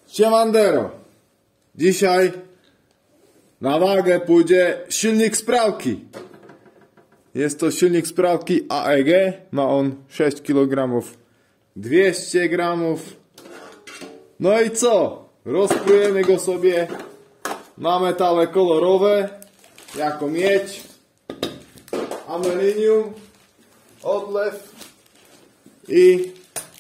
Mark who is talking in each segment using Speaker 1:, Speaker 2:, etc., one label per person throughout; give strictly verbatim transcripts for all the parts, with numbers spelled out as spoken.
Speaker 1: Siemandero. Dzisiaj na wagę pójdzie silnik z pralki. Jest to silnik z pralki A E G. Ma on sześć kilogramów, dwieście gramów. No i co? Rozprujemy go sobie na metale kolorowe, jako miedź, aluminium, odlew i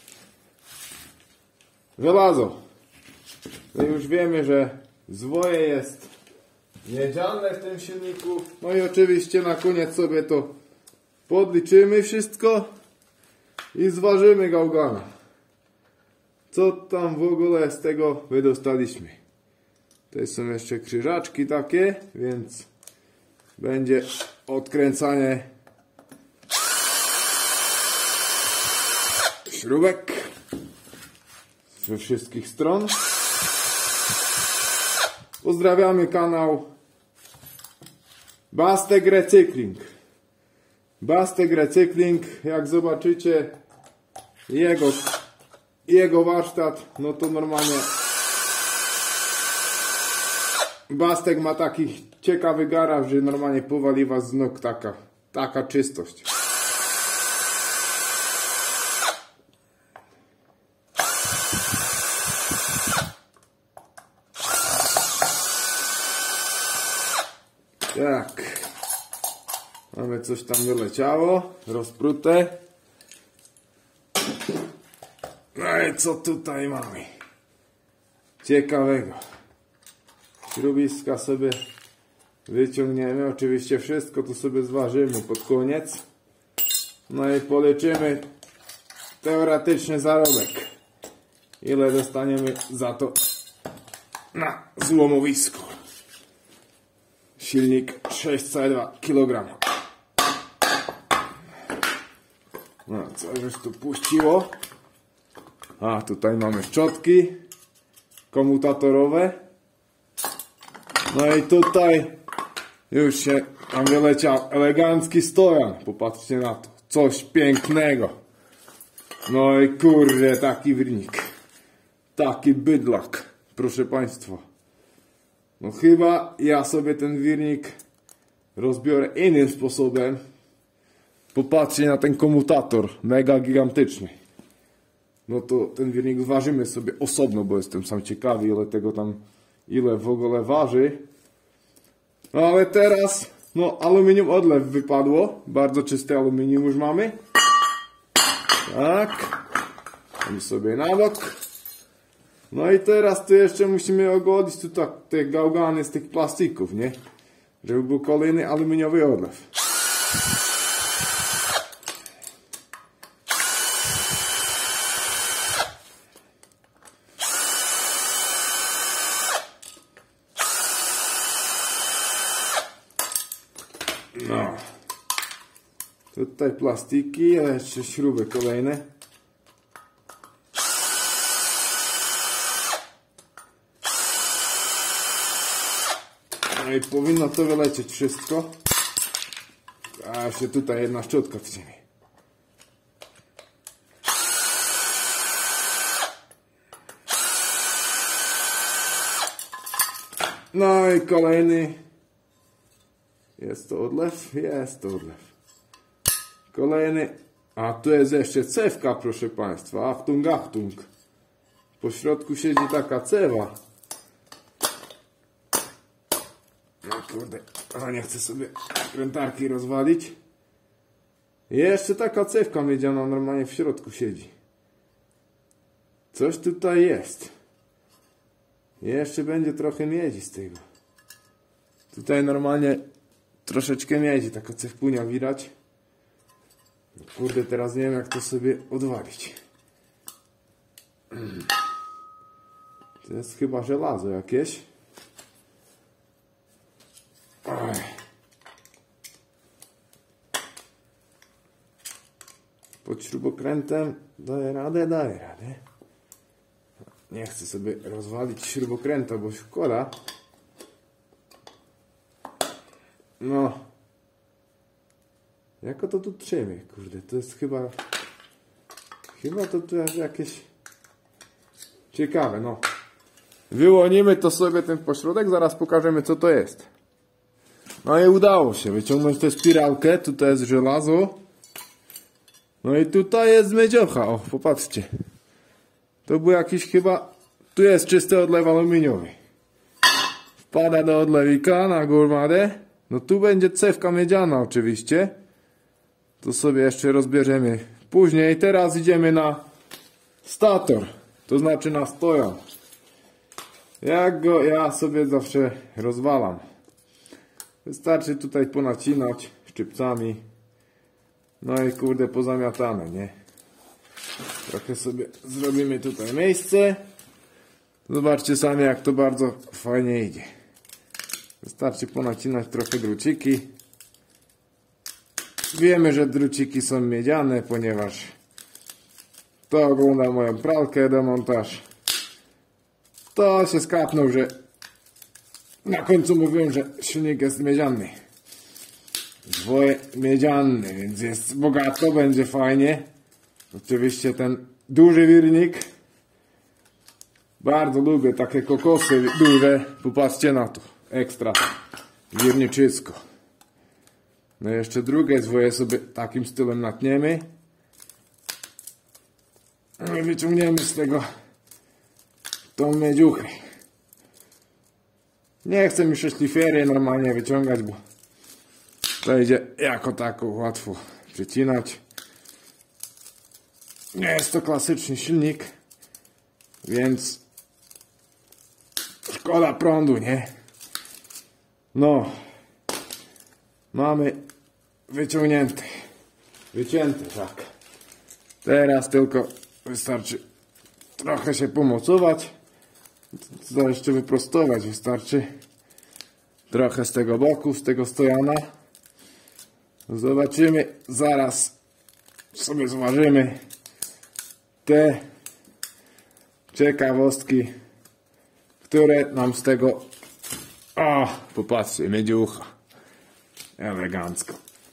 Speaker 1: żelazo. No już wiemy, że zwoje jest miedziane w tym silniku. No i oczywiście na koniec sobie to podliczymy wszystko i zważymy gałgana. Co tam w ogóle z tego wydostaliśmy. Tutaj są jeszcze krzyżaczki takie, więc będzie odkręcanie śrubek ze wszystkich stron. Pozdrawiamy kanał Bastek Recykling. Bastek Recykling, jak zobaczycie jego, jego warsztat, no to normalnie Bastek ma taki ciekawy garaż, że normalnie powali was z nóg taka, taka czystość. Tak, mamy coś tam wyleciało, rozprute. No i co tutaj mamy ciekawego? Śrubiska sobie wyciągniemy, oczywiście wszystko tu sobie zważymy pod koniec. No i policzymy teoretyczny zarobek, ile dostaniemy za to na złomowisku. Silnik sześć całe dwa kilograma. No, co już tu puściło? A, tutaj mamy szczotki komutatorowe. No i tutaj już się tam wyleciał elegancki stojan. Popatrzcie na to. Coś pięknego. No i kurde, taki wirnik. Taki bydlak. Proszę Państwa. No chyba ja sobie ten wirnik rozbiorę innym sposobem. Popatrzcie na ten komutator. Mega gigantyczny. No to ten wirnik ważymy sobie osobno, bo jestem sam ciekawy, ile tego tam, ile w ogóle waży. No ale teraz, no aluminium odlew wypadło. Bardzo czysty aluminium już mamy. Tak. Damy sobie na bok. No i teraz tu jeszcze musimy ogodzić tutaj te gałgany z tych plastików, nie? Żeby był kolejny aluminiowy odlew. No. Tutaj plastiki, a jeszcze śruby kolejne. No i powinno to wylecieć wszystko. A jeszcze tutaj jedna szczotka w ziemi. No i kolejny. Jest to odlew? Jest to odlew. Kolejny. A tu jest jeszcze cewka, proszę Państwa. Achtung, achtung. Po środku siedzi taka cewa. No kurde, a nie chcę sobie krętarki rozwalić. Jeszcze taka cewka miedziana normalnie w środku siedzi. Coś tutaj jest. Jeszcze będzie trochę miedzi z tego. Tutaj normalnie troszeczkę miedzi, taka cewpunia widać. Kurde, teraz nie wiem, jak to sobie odwalić. To jest chyba żelazo jakieś. Oj. Pod śrubokrętem daję radę, daję radę. Nie chcę sobie rozwalić śrubokręta, bo szkoda. No. Jako to tu trzymie, kurde, to jest chyba... Chyba to tu jest jakieś... Ciekawe, no. Wyłonimy to sobie ten pośrodek, zaraz pokażemy co to jest. No i udało się wyciągnąć tę spiralkę, tutaj jest żelazo. No i tutaj jest miedziocha, o popatrzcie. To był jakiś chyba, tu jest czysty odlew aluminiowy. Wpada do odlewika na górmadę. No tu będzie cewka miedziana oczywiście. To sobie jeszcze rozbierzemy później. Teraz idziemy na stator, to znaczy na stojan. Jak go ja sobie zawsze rozwalam. Wystarczy tutaj ponacinać szczypcami. No i kurde pozamiatane, nie? Trochę sobie zrobimy tutaj miejsce. Zobaczcie sami jak to bardzo fajnie idzie. Wystarczy ponacinać trochę druciki. Wiemy, że druciki są miedziane, ponieważ to ogląda moją pralkę demontaż. To się skapnął, że na końcu mówiłem, że silnik jest miedziany. Dwoje miedziany, więc jest bogato, będzie fajnie. Oczywiście ten duży wirnik. Bardzo lubię takie kokosy duże. Popatrzcie na to. Ekstra wirniczysko. No jeszcze drugie dwoje sobie takim stylem natniemy. I wyciągniemy z tego tą miedziuchę. Nie chcę mi się szlifiery normalnie wyciągać, bo to idzie jako tako łatwo przycinać. Nie jest to klasyczny silnik, więc szkoda prądu, nie? No, mamy wyciągnięte, wycięte, tak. Teraz tylko wystarczy trochę się pomocować, to jeszcze wyprostować wystarczy. Trochę z tego boku, z tego stojana. Zobaczymy, zaraz sobie zważymy te ciekawostki, które nam z tego... O, popatrzcie, miedziucha. Elegancko.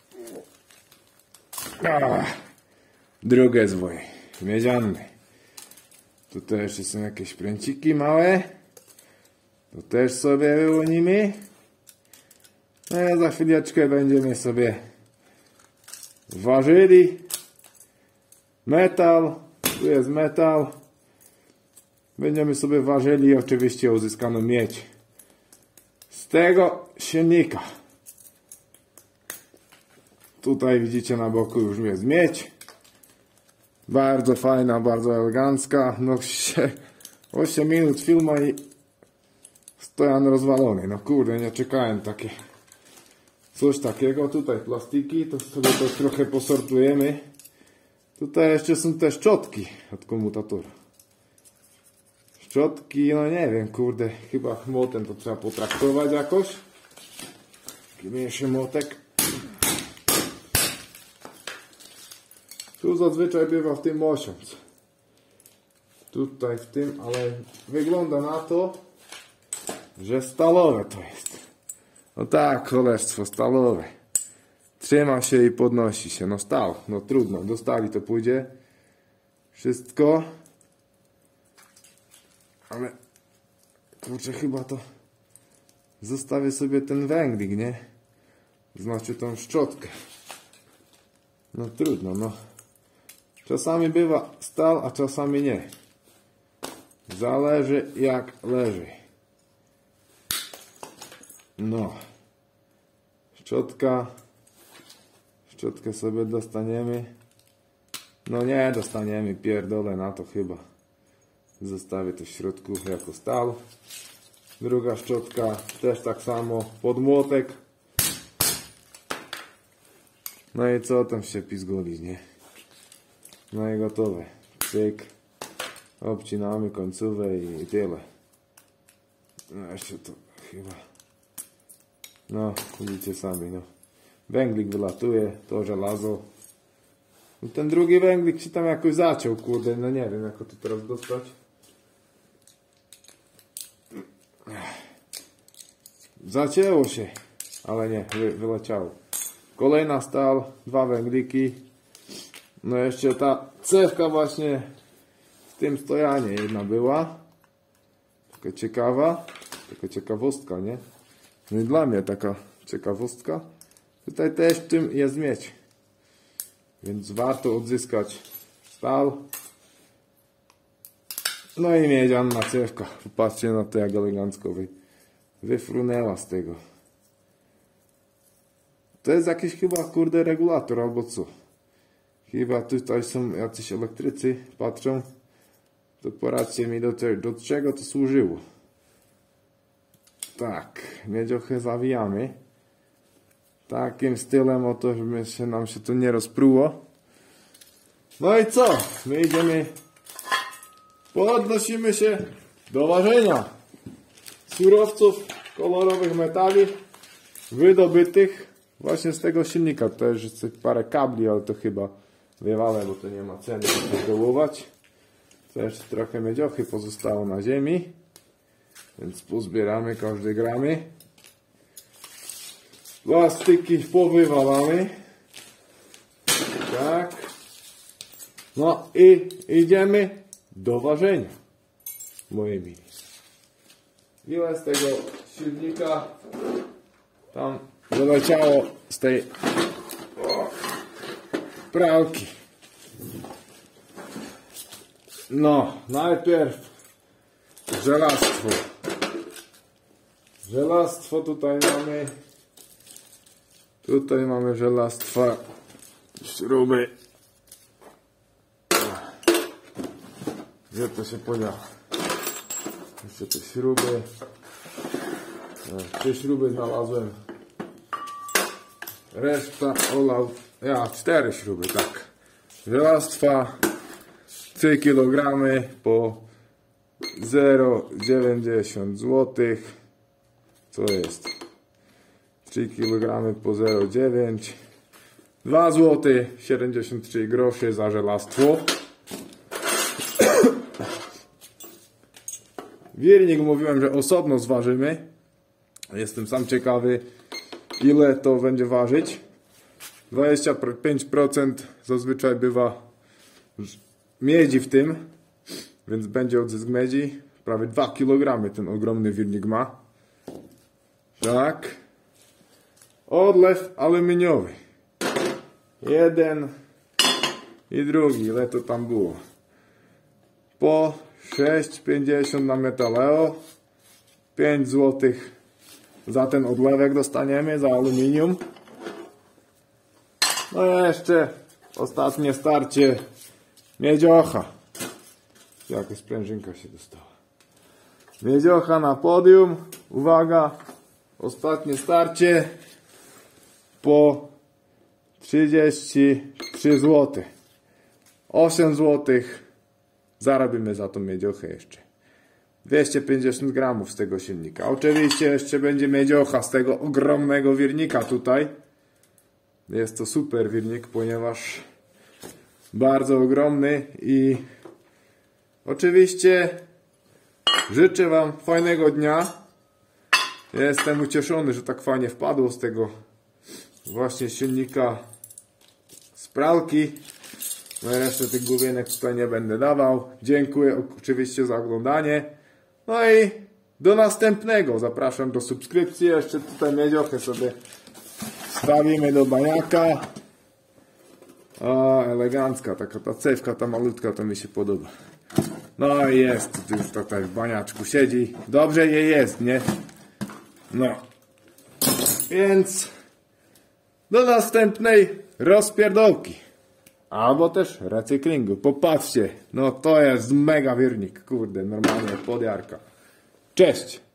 Speaker 1: O, drugie zwoje, miedziane. Tutaj jeszcze są jakieś pręciki małe. To też sobie wyłonimy. No a za chwileczkę będziemy sobie ważyli. Metal. Tu jest metal. Będziemy sobie ważyli oczywiście uzyskaną miedź z tego silnika. Tutaj widzicie na boku już jest miedź. Bardzo fajna, bardzo elegancka. No osiem minut filmu i stojan rozwalony. No kurde, nie czekałem takie coś takiego. Tutaj plastiki, to sobie to trochę posortujemy. Tutaj jeszcze są te szczotki od komutatora. Szczotki, no nie wiem, kurde, chyba młotem to trzeba potraktować jakoś. Taki mniejszy młotek. Tu zazwyczaj bywa w tym osiąc. Tutaj w tym, ale wygląda na to, że stalowe to jest. No tak, cholerstwo, stalowe. Trzyma się i podnosi się. No stal, no trudno, do stali to pójdzie. Wszystko. Ale kurczę, chyba to zostawię sobie ten węglik, nie? Znaczy tą szczotkę. No trudno, no. Czasami bywa stal, a czasami nie. Zależy jak leży. No. Szczotka. Szczotkę sobie dostaniemy. No nie dostaniemy, pierdolę na to chyba. Zostawię to w środku jako stal. Druga szczotka też tak samo pod młotek. No i co tam się pizgolić, nie? No i gotowe. Cyk. Obcinamy końcówę i tyle. No jeszcze to chyba... No, widzicie sami, no. Węglik wylatuje, to żelazo. No ten drugi węglik się tam jakoś zaciął, kurde, no nie wiem jak to teraz dostać. Zacięło się, ale nie, wy, wyleciało. Kolejna stal, dwa węgliki. No jeszcze ta cewka właśnie w tym stojanie jedna była. taka ciekawa, taka ciekawostka, nie? No i dla mnie taka ciekawostka. Tutaj też w tym jest miedź. Więc warto odzyskać stal. No i miedziana cewka. Popatrzcie na to, jak elegancko wy, wyfrunęła z tego. To jest jakiś chyba, kurde, regulator albo co. Chyba tutaj są jacyś elektrycy, patrzą. To poradźcie mi, do, te, do czego to służyło. Tak, miedziochę zawijamy. Takim stylem, oto, żeby się, nam się to nie rozpruło. No i co? My idziemy, podnosimy się do ważenia surowców kolorowych metali wydobytych właśnie z tego silnika. To jest parę kabli, ale to chyba wywalę, bo to nie ma ceny dołować. Też trochę miedziochy pozostało na ziemi, więc pozbieramy każdy gramy. Plastyki powywalamy. Tak. No i idziemy do ważenia, moi mili. Ile z tego silnika tam wyleciało z tej o, pralki. No, najpierw żelastwo. Żelastwo tutaj mamy. Tutaj mamy żelastwa, śruby. Gdzie to się podziało? Jeszcze te śruby. Trzy śruby znalazłem. Reszta olał. Ja, cztery śruby, tak. Żelastwa trzy kilogramy po zero przecinek dziewięćdziesiąt złotych. Co jest? trzy kilogramy po zero przecinek dziewięć. dwa złote siedemdziesiąt trzy grosze za żelastwo. Wirnik mówiłem, że osobno zważymy. Jestem sam ciekawy, ile to będzie ważyć. dwadzieścia pięć procent zazwyczaj bywa miedzi w tym, więc będzie odzysk miedzi. Prawie dwa kilogramy ten ogromny wirnik ma. Tak. Odlew aluminiowy. Jeden i drugi. Ile to tam było? Po sześć pięćdziesiąt na metaleo. pięć złotych za ten odlewek dostaniemy, za aluminium. No i jeszcze ostatnie starcie miedziocha. Jakaś sprężynka się dostała. Miedziocha na podium. Uwaga. Ostatnie starcie po trzydzieści trzy złote. osiem złotych zarobimy za tą miedziochę jeszcze. dwieście pięćdziesiąt gramów z tego silnika. Oczywiście jeszcze będzie miedziocha z tego ogromnego wirnika tutaj. Jest to super wirnik, ponieważ bardzo ogromny i oczywiście życzę Wam fajnego dnia. Jestem ucieszony, że tak fajnie wpadło z tego właśnie silnika z pralki. No i resztę tych główienek tutaj nie będę dawał. Dziękuję oczywiście za oglądanie. No i do następnego. Zapraszam do subskrypcji. Jeszcze tutaj miedziochę sobie stawimy do baniaka. A, elegancka, taka ta cewka, ta malutka, to mi się podoba. No i jest, tu już tutaj w baniaczku siedzi. Dobrze jej jest, nie? No. Więc do następnej rozpierdolki. Albo też recyklingu. Popatrzcie, no to jest mega wirnik. Kurde, normalnie podjarka. Cześć!